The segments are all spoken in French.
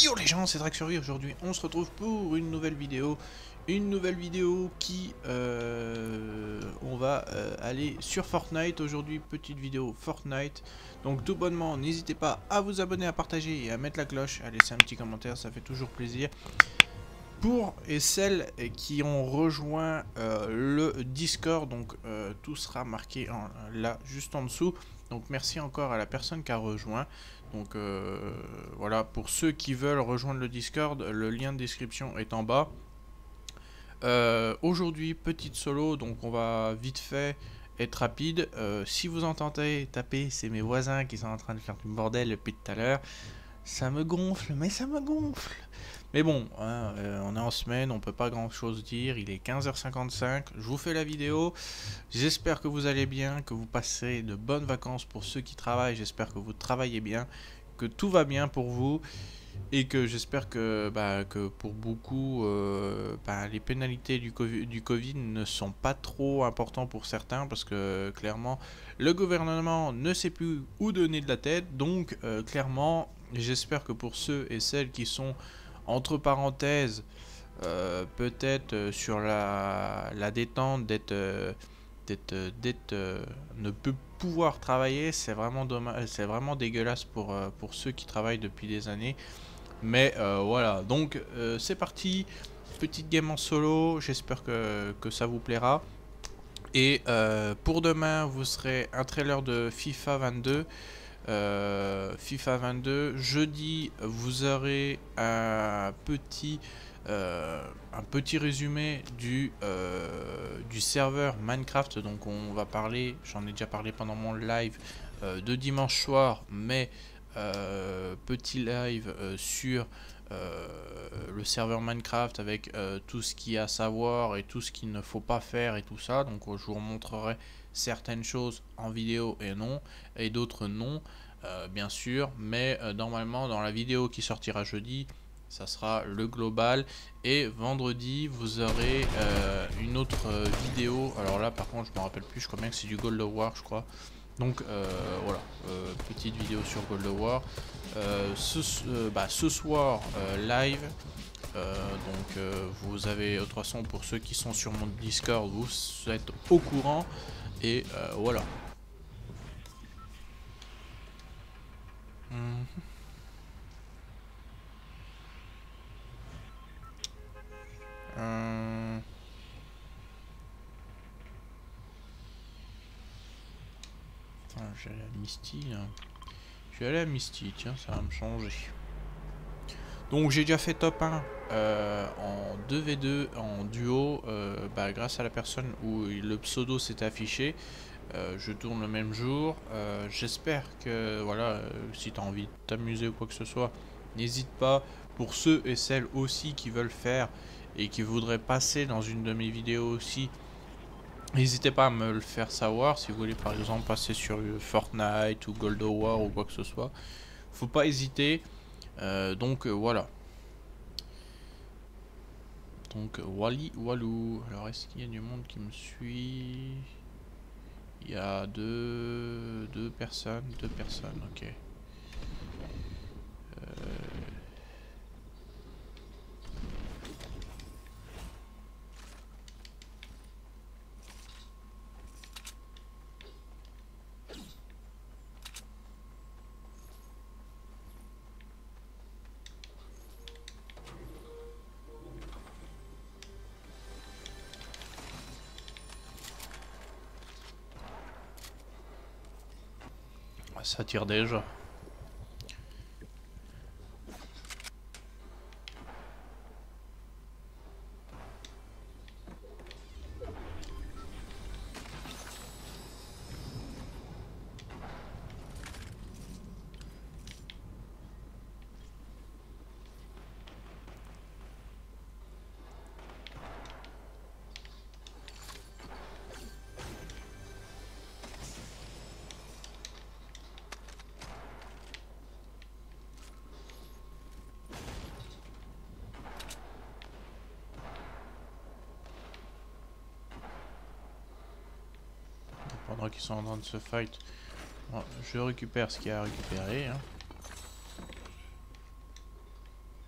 Yo les gens, c'est Draxury. Aujourd'hui on se retrouve pour une nouvelle vidéo. Une nouvelle vidéo qui... on va aller sur Fortnite. Aujourd'hui, petite vidéo Fortnite. Donc tout bonnement, n'hésitez pas à vous abonner, à partager et à mettre la cloche. À laisser un petit commentaire, ça fait toujours plaisir. Pour et celles qui ont rejoint le Discord, donc tout sera marqué là juste en dessous. Donc merci encore à la personne qui a rejoint. Donc voilà, pour ceux qui veulent rejoindre le Discord, le lien de description est en bas. Aujourd'hui, petite solo, donc on va vite fait être rapide. Si vous entendez taper, c'est mes voisins qui sont en train de faire du bordel depuis tout à l'heure. Ça me gonfle, mais ça me gonfle. Mais bon, hein, on est en semaine, on peut pas grand chose dire. Il est 15h55, je vous fais la vidéo. J'espère que vous allez bien, que vous passez de bonnes vacances pour ceux qui travaillent. J'espère que vous travaillez bien, que tout va bien pour vous. Et que j'espère que pour beaucoup, les pénalités du COVID ne sont pas trop importantes pour certains. Parce que clairement, le gouvernement ne sait plus où donner de la tête. Donc clairement, j'espère que pour ceux et celles qui sont entre parenthèses, peut-être sur la détente ne peut pouvoir travailler, c'est vraiment dommage, c'est vraiment dégueulasse pour ceux qui travaillent depuis des années. Mais voilà, donc c'est parti, petite game en solo, j'espère que ça vous plaira. Et pour demain, vous serez un trailer de FIFA 22. FIFA 22. Jeudi, vous aurez un petit résumé du serveur Minecraft. Donc on va parler, j'en ai déjà parlé pendant mon live de dimanche soir, mais petit live sur le serveur Minecraft avec tout ce qu'il y a à savoir et tout ce qu'il ne faut pas faire et tout ça. Donc je vous montrerai certaines choses en vidéo et d'autres non, bien sûr, mais normalement dans la vidéo qui sortira jeudi, ça sera le global. Et vendredi vous aurez une autre vidéo. Alors là par contre je me rappelle plus, je crois bien que c'est du Gold War, je crois. Donc voilà, petite vidéo sur Gold War. Ce soir live. Donc vous avez, de toute façon, pour ceux qui sont sur mon Discord, vous êtes au courant. Et voilà. Je vais aller à Misty. Je vais aller à Misty, tiens, ça va me changer. Donc j'ai déjà fait top 1 en 2v2 en duo, grâce à la personne où le pseudo s'est affiché. Je tourne le même jour. J'espère que voilà, si tu as envie de t'amuser ou quoi que ce soit, n'hésite pas. Pour ceux et celles aussi qui veulent faire et qui voudraient passer dans une de mes vidéos aussi, n'hésitez pas à me le faire savoir. Si vous voulez par exemple passer sur Fortnite ou Gold War ou quoi que ce soit, faut pas hésiter. Donc voilà. Donc Wally Walou. Alors est-ce qu'il y a du monde qui me suit? Il y a deux personnes, ok. Ça tire déjà. Pendant qu'ils sont en train de se fight, bon, je récupère ce qu'il y a à récupérer. Hein.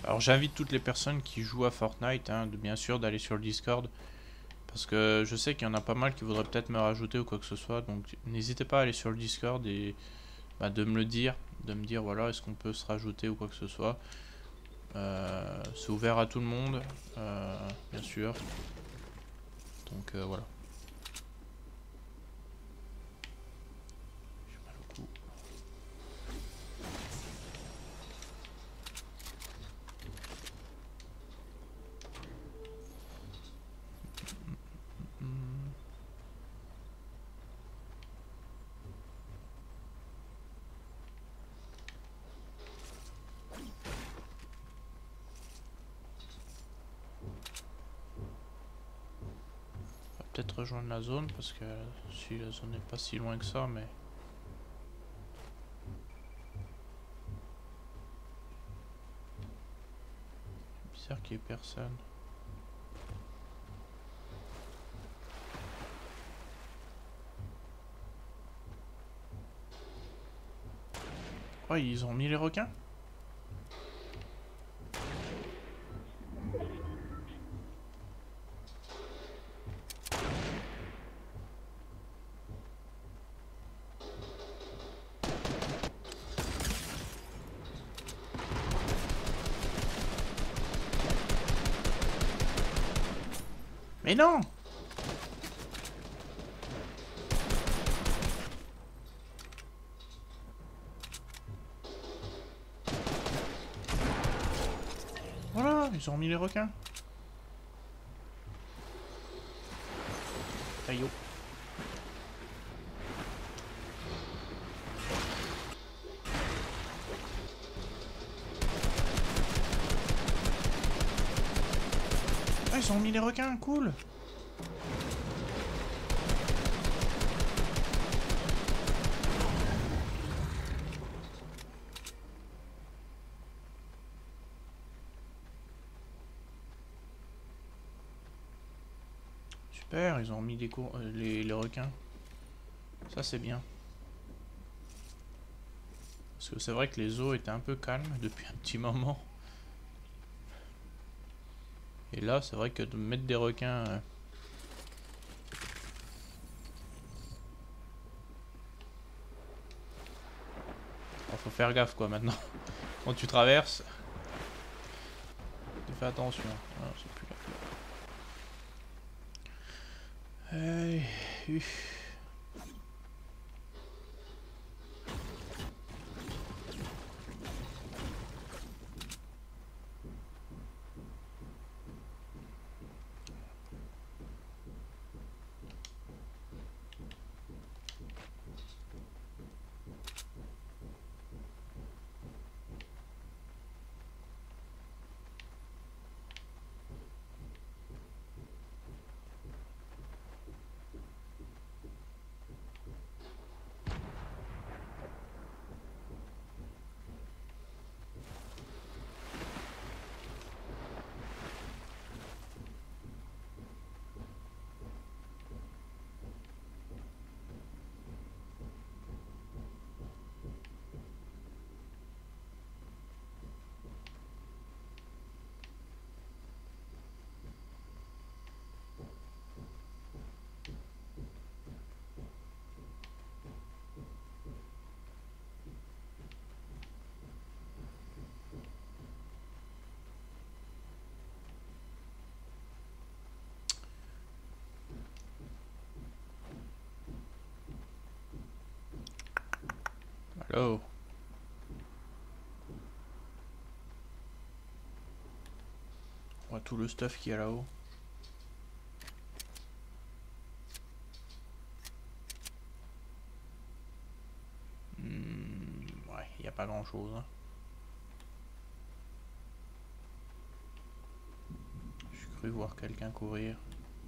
Alors j'invite toutes les personnes qui jouent à Fortnite, hein, bien sûr, d'aller sur le Discord. Parce que je sais qu'il y en a pas mal qui voudraient peut-être me rajouter ou quoi que ce soit. Donc n'hésitez pas à aller sur le Discord et bah, de me le dire. De me dire voilà, est-ce qu'on peut se rajouter ou quoi que ce soit. C'est ouvert à tout le monde, bien sûr. Donc voilà. J'ai mal au cou. Hmm. On va peut-être rejoindre la zone parce que si la zone n'est pas si loin que ça, mais bizarre qu'il n'y ait personne. Oh, ils ont mis les requins? Mais non! Voilà, ils ont mis les requins. Aïe oh. Ah, ils ont mis les requins, cool! Super, ils ont mis les requins. Ça c'est bien. Parce que c'est vrai que les eaux étaient un peu calmes depuis un petit moment. Et là, c'est vrai que de mettre des requins... faut faire gaffe quoi maintenant. Quand tu traverses... Fais attention. Ah, c'est plus la fleur. Allez. Allô. On voit tout le stuff qu'il y a là-haut. Ouais, il n'y a pas grand-chose. Hein. J'ai cru voir quelqu'un courir.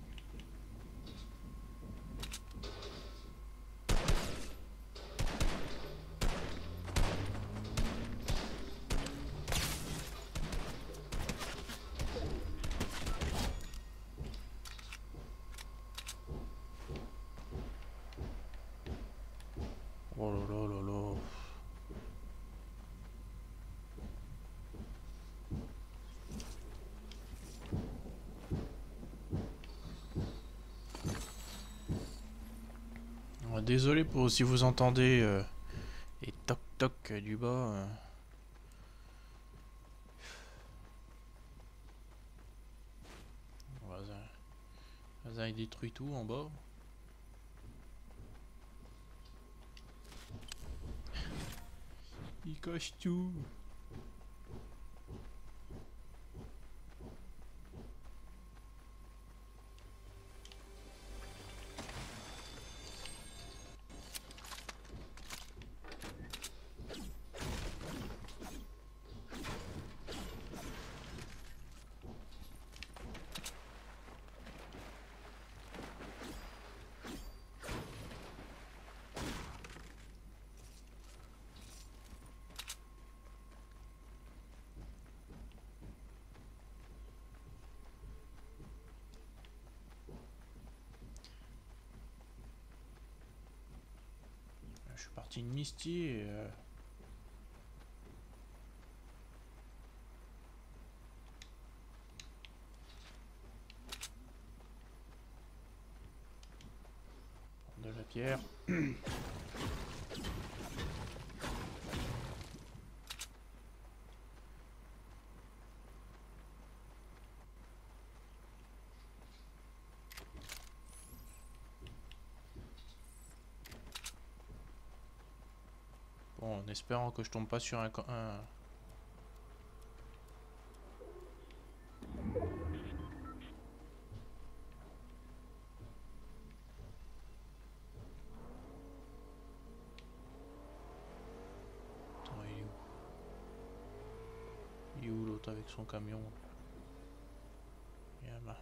Oh là là là là. désolé pour si vous entendez les toc toc du bas. Voisin il détruit tout en bas. Il cache tout. Je suis parti de Misty et de la pierre. Bon, en espérant que je tombe pas sur un... Attends, il est où? Il est où l'autre avec son camion? Il est là.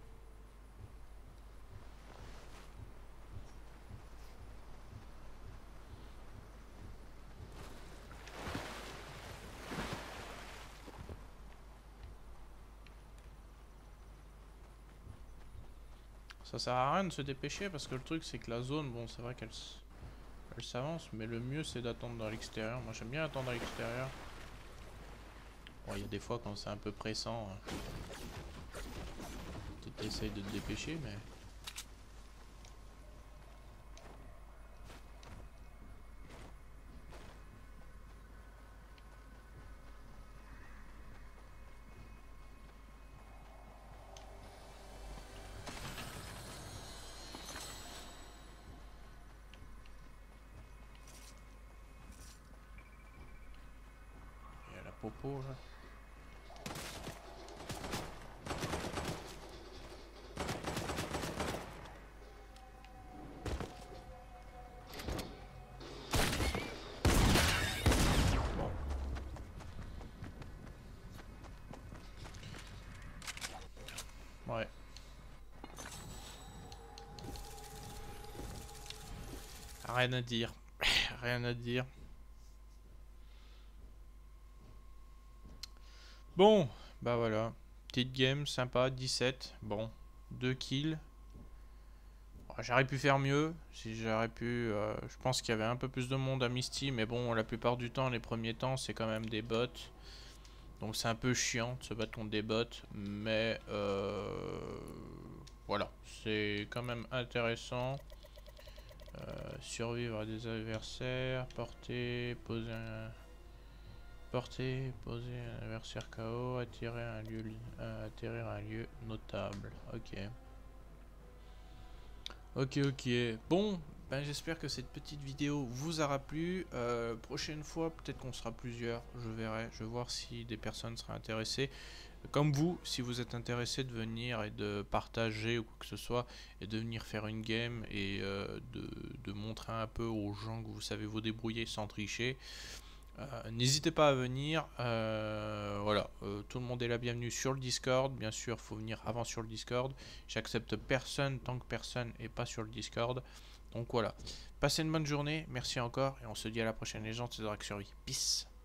Ça sert à rien de se dépêcher parce que le truc c'est que la zone, bon c'est vrai qu'elle s'avance, mais le mieux c'est d'attendre dans l'extérieur. Moi j'aime bien attendre à l'extérieur. Bon, il y a des fois quand c'est un peu pressant, tu essayes de te dépêcher, mais... Il y a la popo là. Ouais. Rien à dire. Rien à dire. Bon, bah voilà. Petite game sympa, 17. Bon, 2 kills. J'aurais pu faire mieux. Si j'aurais pu. Je pense qu'il y avait un peu plus de monde à Misty. Mais bon, la plupart du temps, les premiers temps, c'est quand même des bots. Donc c'est un peu chiant de se battre contre des bots. Mais voilà. C'est quand même intéressant. Survivre à des adversaires. Porter, poser un. Porter, poser un adversaire KO, atterrir un lieu notable. Ok. Ok. Bon, ben j'espère que cette petite vidéo vous aura plu. Prochaine fois, peut-être qu'on sera plusieurs. Je verrai. Je vais voir si des personnes seraient intéressées. Comme vous, si vous êtes intéressé de venir et de partager ou quoi que ce soit, et de venir faire une game et de montrer un peu aux gens que vous savez vous débrouiller sans tricher. N'hésitez pas à venir, voilà, tout le monde est la bienvenue sur le Discord, bien sûr faut venir avant sur le Discord, j'accepte personne tant que personne n'est pas sur le Discord, donc voilà, passez une bonne journée, merci encore et on se dit à la prochaine. Les gens, c'est Drak Survie, peace.